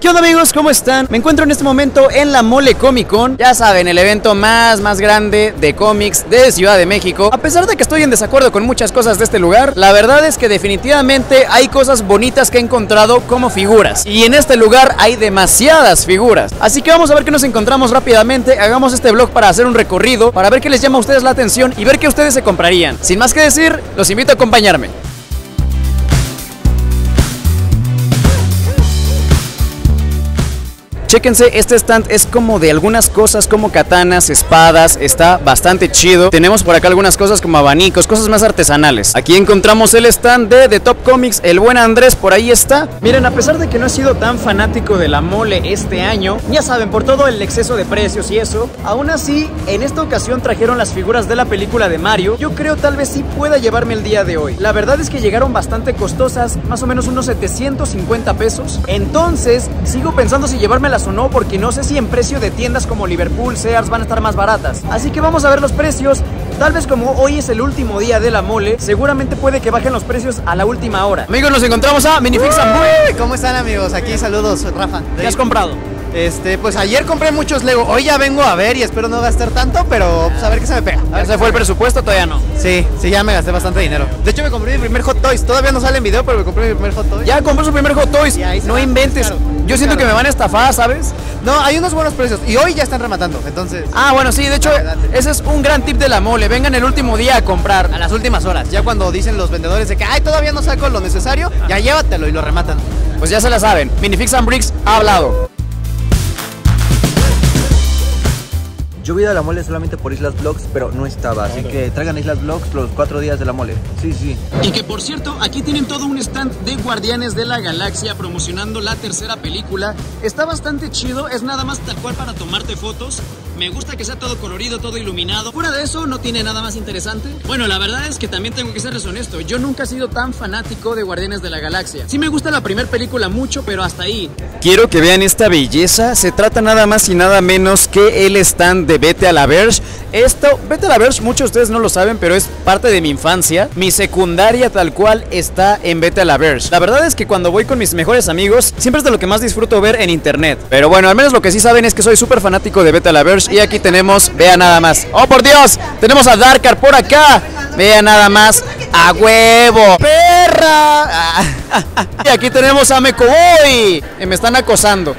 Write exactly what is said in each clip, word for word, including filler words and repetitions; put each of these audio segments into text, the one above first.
¿Qué onda, amigos? ¿Cómo están? Me encuentro en este momento en la Mole Comic Con. Ya saben, el evento más, más grande de cómics de Ciudad de México. A pesar de que estoy en desacuerdo con muchas cosas de este lugar, la verdad es que definitivamente hay cosas bonitas que he encontrado como figuras. Y en este lugar hay demasiadas figuras. Así que vamos a ver qué nos encontramos rápidamente. Hagamos este vlog para hacer un recorrido, para ver qué les llama a ustedes la atención y ver qué ustedes se comprarían. Sin más que decir, los invito a acompañarme. Chéquense, este stand es como de algunas cosas como katanas, espadas, está bastante chido. Tenemos por acá algunas cosas como abanicos, cosas más artesanales. Aquí encontramos el stand de The Top Comics, el buen Andrés por ahí está. Miren, a pesar de que no he sido tan fanático de la mole este año, ya saben, por todo el exceso de precios y eso, aún así, en esta ocasión trajeron las figuras de la película de Mario. Yo creo tal vez sí pueda llevarme el día de hoy. La verdad es que llegaron bastante costosas, más o menos unos setecientos cincuenta pesos. Entonces, sigo pensando si llevármelas o no, porque no sé si en precio de tiendas como Liverpool, Sears van a estar más baratas. Así que vamos a ver los precios. Tal vez como hoy es el último día de la mole, seguramente puede que bajen los precios a la última hora. Amigos, nos encontramos a Minifix Ambuy. ¿Cómo están, amigos? Aquí saludos, Rafa. ¿Qué has comprado? Este, pues ayer compré muchos Lego. Hoy ya vengo a ver y espero no gastar tanto, pero pues a ver qué se me pega. A ver, ¿se fue el presupuesto? Todavía no. Sí, sí, ya me gasté bastante dinero. De hecho, me compré mi primer Hot Toys. Todavía no sale en video, pero me compré mi primer Hot Toys. Ya compró su primer Hot Toys. No inventes. Claro, Yo siento claro. que me van a estafar, ¿sabes? No, hay unos buenos precios y hoy ya están rematando, entonces. Ah, bueno, sí, de hecho, ese es un gran tip de la mole. Vengan el último día a comprar. A las últimas horas, ya cuando dicen los vendedores de que ay, todavía no saco lo necesario, ya llévatelo y lo rematan. Pues ya se la saben. Minifix and Bricks ha hablado. Yo vi a la mole solamente por Islas Vlogs, pero no estaba, así que traigan Islas Vlogs los cuatro días de la mole. Sí, sí. Y que por cierto, aquí tienen todo un stand de Guardianes de la Galaxia promocionando la tercera película. Está bastante chido, es nada más tal cual para tomarte fotos. Me gusta que sea todo colorido, todo iluminado. Fuera de eso, no tiene nada más interesante. Bueno, la verdad es que también tengo que ser honesto. Yo nunca he sido tan fanático de Guardianes de la Galaxia. Sí me gusta la primera película mucho, pero hasta ahí. Quiero que vean esta belleza. Se trata nada más y nada menos que el stand de Vete a la Verge. Esto, Vete a la Verge, muchos de ustedes no lo saben, pero es parte de mi infancia. Mi secundaria tal cual está en Vete a la Verge. La verdad es que cuando voy con mis mejores amigos, siempre es de lo que más disfruto ver en internet. Pero bueno, al menos lo que sí saben es que soy súper fanático de Vete a la Verge. Y aquí tenemos, vean nada más. ¡Oh, por Dios! Tenemos a Darkar por acá. Vean nada más. ¡A huevo! ¡Perra! Y aquí tenemos a Mecoboy. Me están acosando.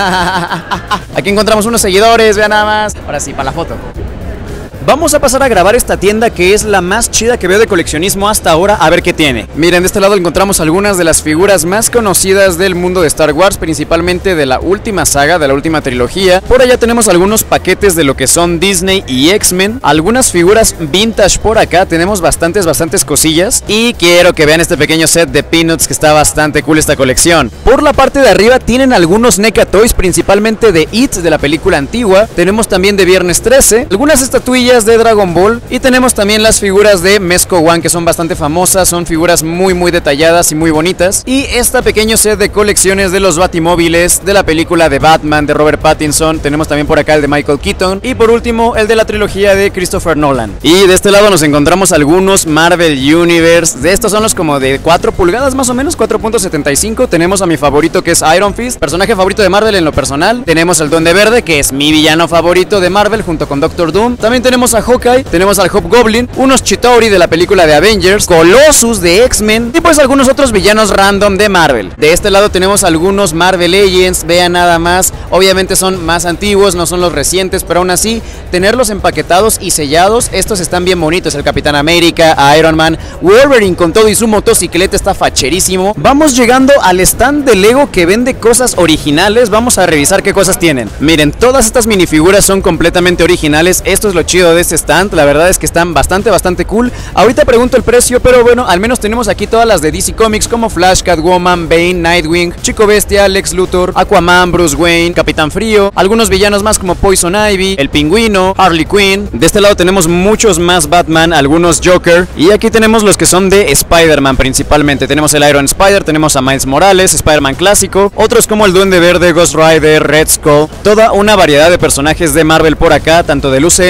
Aquí encontramos unos seguidores, vean nada más. Ahora sí, para la foto. Vamos a pasar a grabar esta tienda que es la más chida que veo de coleccionismo hasta ahora, a ver qué tiene. Miren, de este lado encontramos algunas de las figuras más conocidas del mundo de Star Wars, principalmente de la última saga, de la última trilogía. Por allá tenemos algunos paquetes de lo que son Disney y X-Men, algunas figuras vintage por acá, tenemos bastantes, bastantes cosillas. Y quiero que vean este pequeño set de Peanuts que está bastante cool esta colección. Por la parte de arriba tienen algunos NECA Toys, principalmente de It, de la película antigua. Tenemos también de Viernes trece, algunas estatuillas de Dragon Ball y tenemos también las figuras de Mezco One que son bastante famosas, son figuras muy muy detalladas y muy bonitas. Y este pequeño set de colecciones de los Batimóviles de la película de Batman de Robert Pattinson, tenemos también por acá el de Michael Keaton y por último el de la trilogía de Christopher Nolan. Y de este lado nos encontramos algunos Marvel Universe, de estos son los como de cuatro pulgadas más o menos, cuatro punto setenta y cinco. Tenemos a mi favorito que es Iron Fist, personaje favorito de Marvel en lo personal. Tenemos al Duende Verde que es mi villano favorito de Marvel junto con Doctor Doom. También tenemos a Hawkeye, tenemos al Hobgoblin, unos Chitauri de la película de Avengers, Colossus de X-Men y pues algunos otros villanos random de Marvel. De este lado tenemos algunos Marvel Legends, vean nada más, obviamente son más antiguos, no son los recientes, pero aún así, tenerlos empaquetados y sellados, estos están bien bonitos, el Capitán América, Iron Man, Wolverine con todo y su motocicleta está facherísimo. Vamos llegando al stand de Lego que vende cosas originales, vamos a revisar qué cosas tienen. Miren, todas estas minifiguras son completamente originales, esto es lo chido de este stand, la verdad es que están bastante bastante cool. Ahorita pregunto el precio, pero bueno, al menos tenemos aquí todas las de D C Comics como Flash, Catwoman, Bane, Nightwing, Chico Bestia, Lex Luthor, Aquaman, Bruce Wayne, Capitán Frío, algunos villanos más como Poison Ivy, el Pingüino, Harley Quinn. De este lado tenemos muchos más Batman, algunos Joker y aquí tenemos los que son de Spider-Man principalmente. Tenemos el Iron Spider, tenemos a Miles Morales, Spider-Man clásico, otros como el Duende Verde, Ghost Rider, Red Skull, toda una variedad de personajes de Marvel por acá, tanto del U C M como versión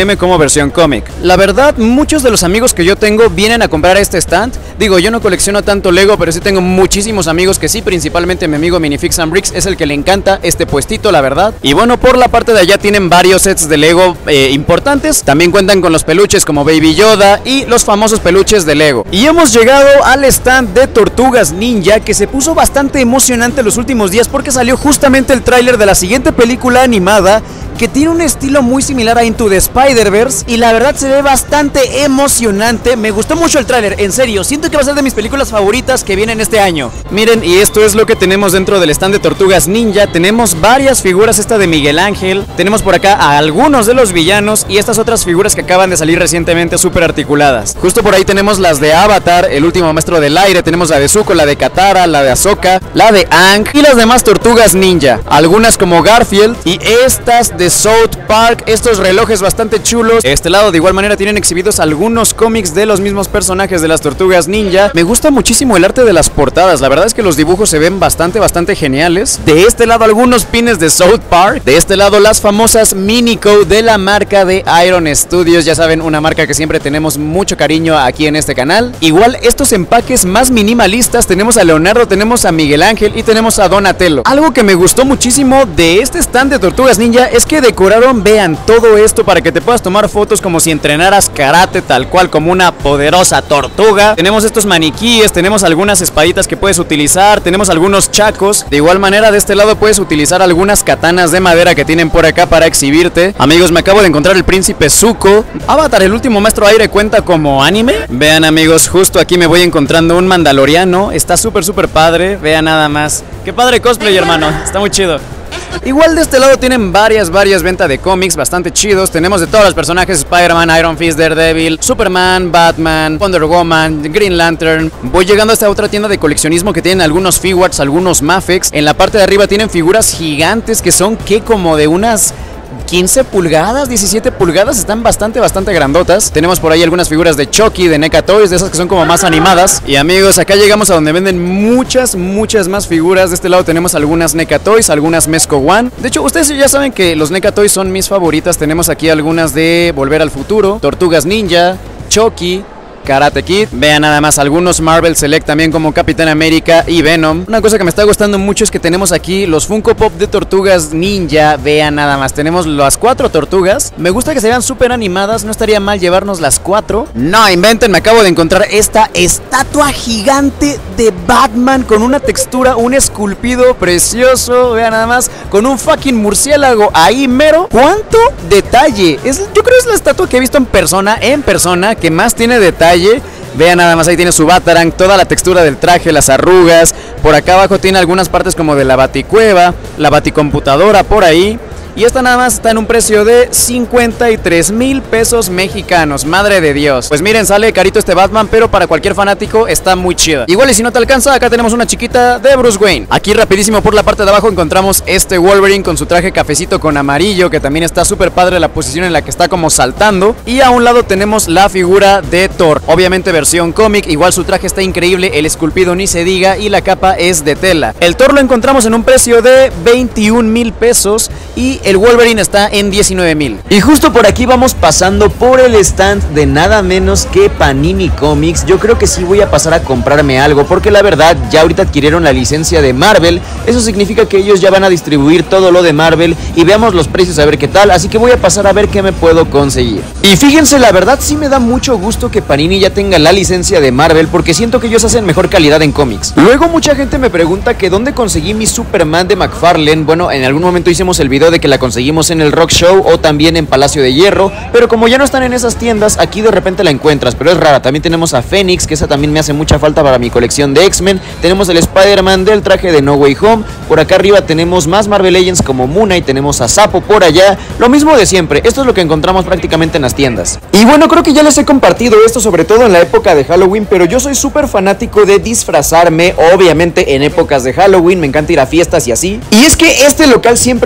versión cómic. La verdad, muchos de los amigos que yo tengo vienen a comprar este stand. Digo, yo no colecciono tanto Lego, pero sí tengo muchísimos amigos que sí, principalmente mi amigo Minifix and Bricks es el que le encanta este puestito, la verdad. Y bueno, por la parte de allá tienen varios sets de Lego eh, importantes. También cuentan con los peluches como Baby Yoda y los famosos peluches de Lego. Y hemos llegado al stand de Tortugas Ninja, que se puso bastante emocionante los últimos días porque salió justamente el tráiler de la siguiente película animada, que tiene un estilo muy similar a Into the Spider-Verse y la verdad se ve bastante emocionante. Me gustó mucho el tráiler, en serio, siento que va a ser de mis películas favoritas que vienen este año. Miren, y esto es lo que tenemos dentro del stand de Tortugas Ninja. Tenemos varias figuras, esta de Miguel Ángel, tenemos por acá a algunos de los villanos y estas otras figuras que acaban de salir recientemente súper articuladas. Justo por ahí tenemos las de Avatar, el último maestro del aire, tenemos la de Zuko, la de Katara, la de Ahsoka, la de Aang y las demás Tortugas Ninja, algunas como Garfield y estas de South Park, estos relojes bastante chulos. Este lado de igual manera tienen exhibidos algunos cómics de los mismos personajes de las Tortugas Ninja. Me gusta muchísimo el arte de las portadas, la verdad es que los dibujos se ven bastante bastante geniales. De este lado algunos pines de South Park, de este lado las famosas Minico de la marca de Iron Studios, ya saben, una marca que siempre tenemos mucho cariño aquí en este canal. Igual estos empaques más minimalistas, tenemos a Leonardo, tenemos a Miguel Ángel y tenemos a Donatello. Algo que me gustó muchísimo de este stand de Tortugas Ninja es que decoraron, vean, todo esto para que te puedas tomar fotos como si entrenaras karate tal cual, como una poderosa tortuga. Tenemos estos maniquíes, tenemos algunas espaditas que puedes utilizar, tenemos algunos chacos. De igual manera de este lado puedes utilizar algunas katanas de madera que tienen por acá para exhibirte. Amigos, me acabo de encontrar el príncipe Zuko. Avatar, el último maestro aire, cuenta como anime. Vean amigos, justo aquí me voy encontrando un mandaloriano, está súper súper padre, vean nada más. Qué padre cosplay, hermano, está muy chido. Igual de este lado tienen varias, varias ventas de cómics bastante chidos. Tenemos de todos los personajes: Spider-Man, Iron Fist, Daredevil, Superman, Batman, Wonder Woman, Green Lantern. Voy llegando a esta otra tienda de coleccionismo que tienen algunos Figuarts, algunos Mafex. En la parte de arriba tienen figuras gigantes que son que como de unas quince pulgadas, diecisiete pulgadas, están bastante, bastante grandotas. Tenemos por ahí algunas figuras de Chucky, de NECA Toys, de esas que son como más animadas. Y amigos, acá llegamos a donde venden muchas, muchas más figuras. De este lado tenemos algunas NECA Toys, algunas Mezco One. De hecho, ustedes ya saben que los NECA Toys son mis favoritas. Tenemos aquí algunas de Volver al Futuro, Tortugas Ninja, Chucky, Karate Kid. Vean nada más algunos Marvel Select también como Capitán América y Venom. Una cosa que me está gustando mucho es que tenemos aquí los Funko Pop de Tortugas Ninja. Vean nada más, tenemos las cuatro tortugas. Me gusta que se vean súper animadas, no estaría mal llevarnos las cuatro. No inventen, me acabo de encontrar esta estatua gigante de Batman con una textura, un esculpido precioso. Vean nada más, con un fucking murciélago ahí mero. ¿Cuánto detalle? Es, yo creo que es la estatua que he visto en persona, en persona, que más tiene detalle. Vean nada más, ahí tiene su Batarang, toda la textura del traje, las arrugas. Por acá abajo tiene algunas partes como de la baticueva, la baticomputadora por ahí. Y esta nada más está en un precio de cincuenta y tres mil pesos mexicanos. Madre de Dios. Pues miren, sale carito este Batman, pero para cualquier fanático está muy chida. Igual y si no te alcanza, acá tenemos una chiquita de Bruce Wayne. Aquí rapidísimo por la parte de abajo encontramos este Wolverine con su traje cafecito con amarillo, que también está súper padre la posición en la que está como saltando. Y a un lado tenemos la figura de Thor, obviamente versión cómic. Igual su traje está increíble, el esculpido ni se diga y la capa es de tela. El Thor lo encontramos en un precio de veintiún mil pesos y el Wolverine está en diecinueve mil. Y justo por aquí vamos pasando por el stand de nada menos que Panini Comics. Yo creo que sí voy a pasar a comprarme algo, porque la verdad ya ahorita adquirieron la licencia de Marvel. Eso significa que ellos ya van a distribuir todo lo de Marvel y veamos los precios a ver qué tal. Así que voy a pasar a ver qué me puedo conseguir. Y fíjense, la verdad sí me da mucho gusto que Panini ya tenga la licencia de Marvel, porque siento que ellos hacen mejor calidad en cómics. Luego mucha gente me pregunta que dónde conseguí mi Superman de McFarlane. Bueno, en algún momento hicimos el video de que la conseguimos en el Rock Show o también en Palacio de Hierro, pero como ya no están en esas tiendas, aquí de repente la encuentras, pero es rara. También tenemos a Fénix, que esa también me hace mucha falta para mi colección de X-Men. Tenemos el Spider-Man del traje de No Way Home. Por acá arriba tenemos más Marvel Legends como Moon Knight, tenemos a Sapo por allá. Lo mismo de siempre, esto es lo que encontramos prácticamente en las tiendas. Y bueno, creo que ya les he compartido esto, sobre todo en la época de Halloween, pero yo soy súper fanático de disfrazarme, obviamente en épocas de Halloween, me encanta ir a fiestas y así. Y es que este local siempre viene a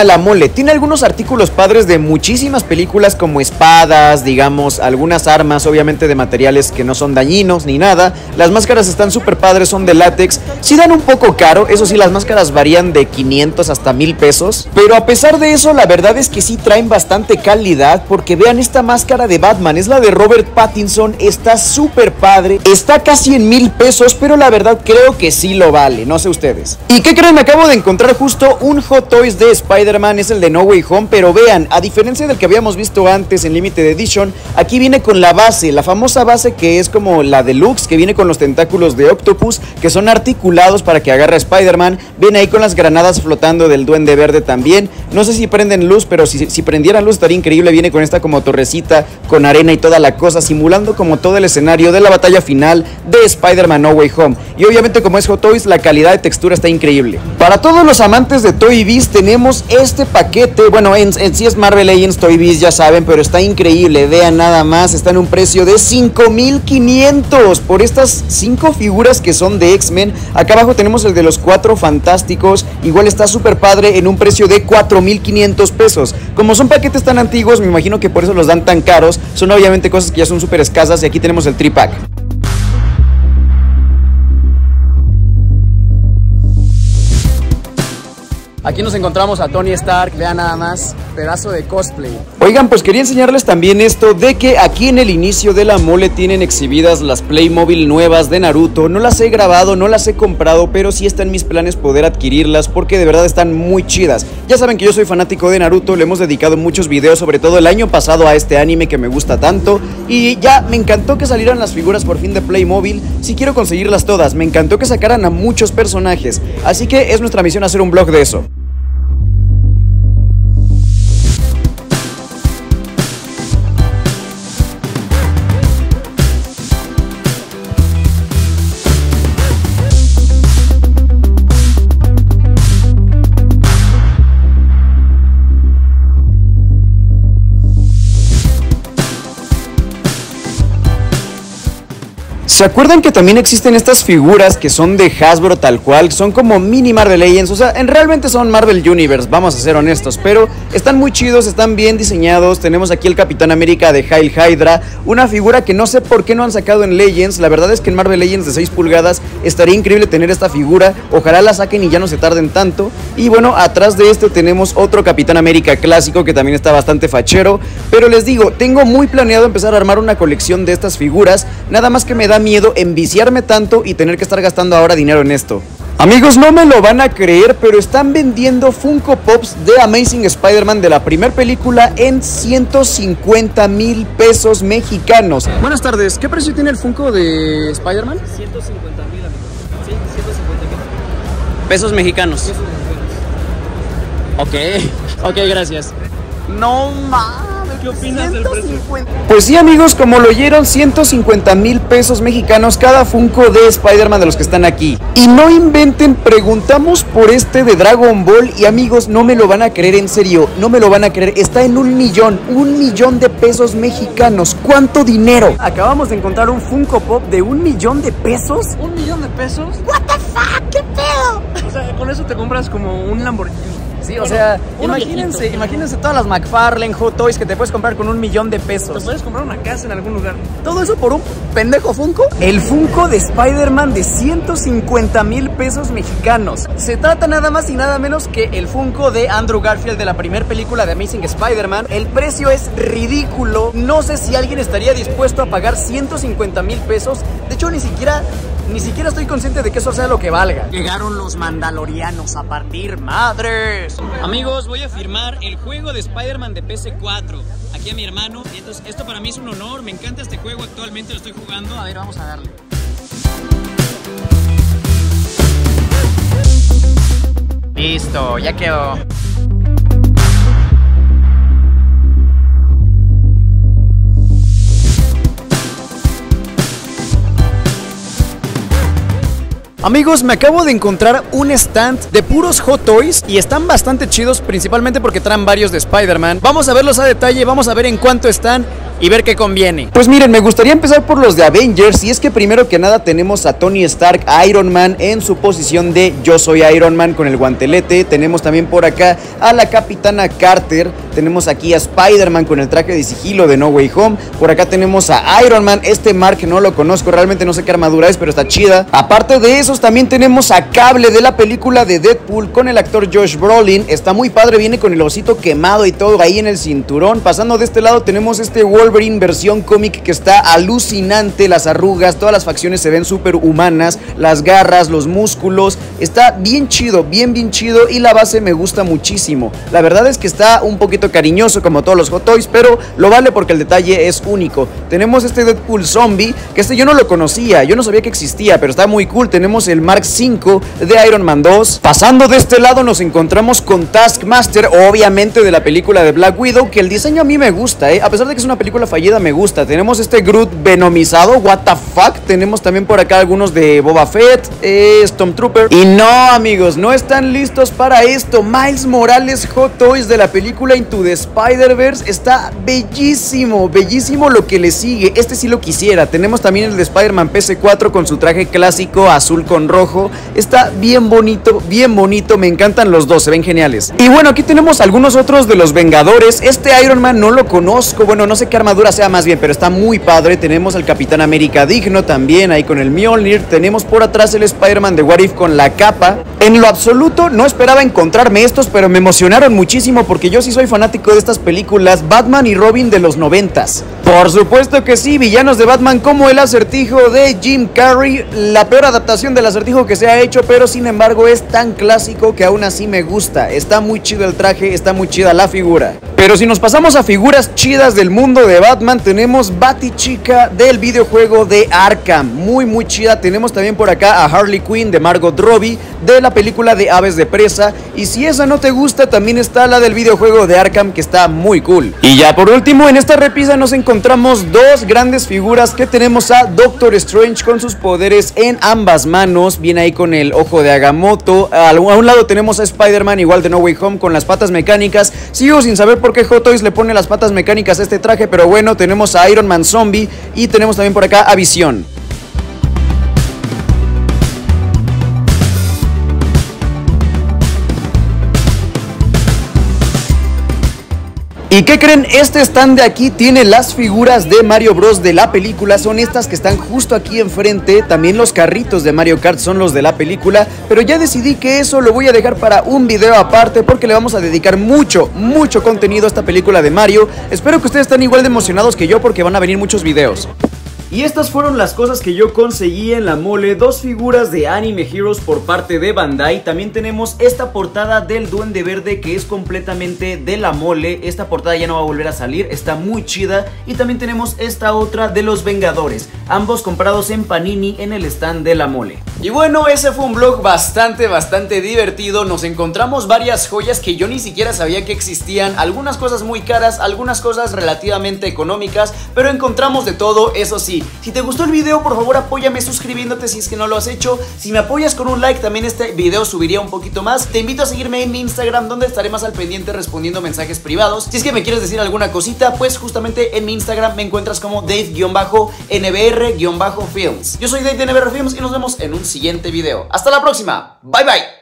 la mole. Tiene algunos artículos padres de muchísimas películas como espadas, digamos, algunas armas, obviamente de materiales que no son dañinos ni nada. Las máscaras están súper padres, son de látex. Sí dan un poco caro, eso sí, las máscaras varían de quinientos hasta mil pesos. Pero a pesar de eso, la verdad es que sí traen bastante calidad, porque vean esta máscara de Batman, es la de Robert Pattinson, está súper padre, está casi en mil pesos, pero la verdad creo que sí lo vale, no sé ustedes. ¿Y qué creen? Me acabo de encontrar justo un Hot Toys de Spider-Man, es el de No Way Home, pero vean, a diferencia del que habíamos visto antes en Limited Edition, aquí viene con la base, la famosa base que es como la deluxe, que viene con los tentáculos de Octopus, que son articulados para que agarre a Spider-Man. Ven ahí con las granadas flotando del Duende Verde también. No sé si prenden luz, pero si, si prendieran luz estaría increíble. Viene con esta como torrecita, con arena y toda la cosa, simulando como todo el escenario de la batalla final de Spider-Man No Way Home. Y obviamente, como es Hot Toys, la calidad de textura está increíble. Para todos los amantes de Toy Biz tenemos este paquete. Bueno, en, en sí es Marvel Legends Toy Biz, ya saben, pero está increíble. Vean nada más, está en un precio de cinco mil quinientos por estas cinco figuras que son de X-Men. Acá abajo tenemos el de los Cuatro Fantásticos, igual está súper padre, en un precio de cuatro mil quinientos pesos. Como son paquetes tan antiguos, me imagino que por eso los dan tan caros. Son obviamente cosas que ya son súper escasas, y aquí tenemos el tripack. Aquí nos encontramos a Tony Stark, vean nada más, pedazo de cosplay. Oigan, pues quería enseñarles también esto de que aquí en el inicio de la mole tienen exhibidas las Playmobil nuevas de Naruto. No las he grabado, no las he comprado, pero sí está en mis planes poder adquirirlas porque de verdad están muy chidas. Ya saben que yo soy fanático de Naruto, le hemos dedicado muchos videos, sobre todo el año pasado, a este anime que me gusta tanto. Y ya me encantó que salieran las figuras por fin de Playmobil. Sí quiero conseguirlas todas, me encantó que sacaran a muchos personajes. Así que es nuestra misión hacer un vlog de eso. ¿Se acuerdan que también existen estas figuras que son de Hasbro tal cual? Son como mini Marvel Legends, o sea, en realmente son Marvel Universe, vamos a ser honestos, pero están muy chidos, están bien diseñados. Tenemos aquí el Capitán América de Hail Hydra, una figura que no sé por qué no han sacado en Legends. La verdad es que en Marvel Legends de seis pulgadas estaría increíble tener esta figura, ojalá la saquen y ya no se tarden tanto. Y bueno, atrás de este tenemos otro Capitán América clásico que también está bastante fachero, pero les digo, tengo muy planeado empezar a armar una colección de estas figuras, nada más que me da miedo enviciarme tanto y tener que estar gastando ahora dinero en esto. Amigos, no me lo van a creer, pero están vendiendo Funko Pops de Amazing Spider-Man de la primera película en ciento cincuenta mil pesos mexicanos. Buenas tardes, ¿qué precio tiene el Funko de Spider-Man? ciento cincuenta mil, amigos. Sí, ciento cincuenta mil. Pesos mexicanos. Pesos mexicanos. Ok, ok, gracias. No mames. ¿Qué opinas del precio? Pues sí, amigos, como lo oyeron, ciento cincuenta mil pesos mexicanos cada Funko de Spider-Man de los que están aquí. Y no inventen, preguntamos por este de Dragon Ball y amigos, no me lo van a creer, en serio, no me lo van a creer. Está en un millón, un millón de pesos mexicanos. ¿Cuánto dinero? Acabamos de encontrar un Funko Pop de un millón de pesos. ¿Un millón de pesos? What the fuck, qué pedo. O sea, con eso te compras como un Lamborghini. Sí, o sea, uno imagínense, viejito. imagínense todas las McFarlane Hot Toys que te puedes comprar con un millón de Te pesos. puedes comprar una casa en algún lugar. ¿Todo eso por un pendejo Funko? El Funko de Spider-Man de ciento cincuenta mil pesos mexicanos. Se trata nada más y nada menos que el Funko de Andrew Garfield de la primera película de Amazing Spider-Man. El precio es ridículo. No sé si alguien estaría dispuesto a pagar ciento cincuenta mil pesos. De hecho, ni siquiera... Ni siquiera estoy consciente de que eso sea lo que valga. Llegaron los mandalorianos a partir madres. Amigos, voy a firmar el juego de Spider-Man de P S cuatro. Aquí a mi hermano. Entonces, esto para mí es un honor. Me encanta este juego. Actualmente lo estoy jugando. A ver, vamos a darle. Listo, ya quedó. Amigos, me acabo de encontrar un stand de puros Hot Toys y están bastante chidos, principalmente porque traen varios de Spider-Man. Vamos a verlos a detalle, vamos a ver en cuánto están y ver qué conviene. Pues miren, me gustaría empezar por los de Avengers, y es que primero que nada tenemos a Tony Stark, Iron Man, en su posición de yo soy Iron Man con el guantelete. Tenemos también por acá a la Capitana Carter, tenemos aquí a Spider-Man con el traje de sigilo de No Way Home, por acá tenemos a Iron Man, este Mark no lo conozco, realmente no sé qué armadura es, pero está chida. Aparte de esos también tenemos a Cable de la película de Deadpool con el actor Josh Brolin, está muy padre, viene con el osito quemado y todo ahí en el cinturón. Pasando de este lado tenemos este Wolverine versión cómic que está alucinante, las arrugas, todas las facciones se ven súper humanas, las garras, los músculos, está bien chido, bien bien chido, y la base me gusta muchísimo. La verdad es que está un poquito cariñoso como todos los Hot Toys, pero lo vale porque el detalle es único. Tenemos este Deadpool Zombie, que este yo no lo conocía, yo no sabía que existía, pero está muy cool. Tenemos el Mark cinco de Iron Man dos. Pasando de este lado nos encontramos con Taskmaster, obviamente de la película de Black Widow, que el diseño a mí me gusta, ¿eh? A pesar de que es una película fallida, me gusta. Tenemos este Groot venomizado, what the fuck. Tenemos también por acá algunos de Boba Fett, eh, Stormtrooper. Y no, amigos, no están listos para esto. Miles Morales Hot Toys de la película Into the Spider-Verse está bellísimo, bellísimo lo que le sigue. Este sí lo quisiera. Tenemos también el de Spider-Man P S cuatro con su traje clásico azul con rojo. Está bien bonito, bien bonito. Me encantan los dos, se ven geniales. Y bueno, aquí tenemos algunos otros de los Vengadores. Este Iron Man no lo conozco, bueno, no sé qué armadura sea más bien, pero está muy padre. Tenemos al Capitán América digno también, ahí con el Mjolnir. Tenemos por atrás el Spider-Man de What If con la capa. En lo absoluto no esperaba encontrarme estos, pero me emocionaron muchísimo porque yo sí soy fanático de estas películas Batman y Robin de los noventas. Por supuesto que sí, villanos de Batman como el Acertijo de Jim Carrey, la peor adaptación del Acertijo que se ha hecho, pero sin embargo es tan clásico que aún así me gusta. Está muy chido el traje, está muy chida la figura. Pero si nos pasamos a figuras chidas del mundo de Batman, tenemos Batichica del videojuego de Arkham, muy muy chida. Tenemos también por acá a Harley Quinn de Margot Robbie de la película de Aves de Presa, y si esa no te gusta también está la del videojuego de Arkham, que está muy cool. Y ya por último en esta repisa nos encontramos dos grandes figuras, que tenemos a Doctor Strange con sus poderes en ambas manos, viene ahí con el ojo de Agamotto. A un lado tenemos a Spider-Man igual de No Way Home con las patas mecánicas. Sigo sin saber por qué Hot Toys le pone las patas mecánicas a este traje, pero bueno, tenemos a Iron Man Zombie y tenemos también por acá a Visión. ¿Y qué creen? Este stand de aquí tiene las figuras de Mario Bros de la película, son estas que están justo aquí enfrente. También los carritos de Mario Kart son los de la película, pero ya decidí que eso lo voy a dejar para un video aparte porque le vamos a dedicar mucho, mucho contenido a esta película de Mario. Espero que ustedes estén igual de emocionados que yo porque van a venir muchos videos. Y estas fueron las cosas que yo conseguí en la mole. Dos figuras de Anime Heroes por parte de Bandai. También tenemos esta portada del Duende Verde que es completamente de la mole. Esta portada ya no va a volver a salir, está muy chida. Y también tenemos esta otra de los Vengadores, ambos comprados en Panini en el stand de la mole. Y bueno, ese fue un vlog bastante, bastante divertido. Nos encontramos varias joyas que yo ni siquiera sabía que existían. Algunas cosas muy caras, algunas cosas relativamente económicas, pero encontramos de todo, eso sí. Si te gustó el video, por favor apóyame suscribiéndote si es que no lo has hecho. Si me apoyas con un like, también este video subiría un poquito más. Te invito a seguirme en mi Instagram, donde estaré más al pendiente respondiendo mensajes privados. Si es que me quieres decir alguna cosita, pues justamente en mi Instagram me encuentras como Dave-N B R-Films. Yo soy Dave de N B R Films y nos vemos en un siguiente video. Hasta la próxima, bye bye.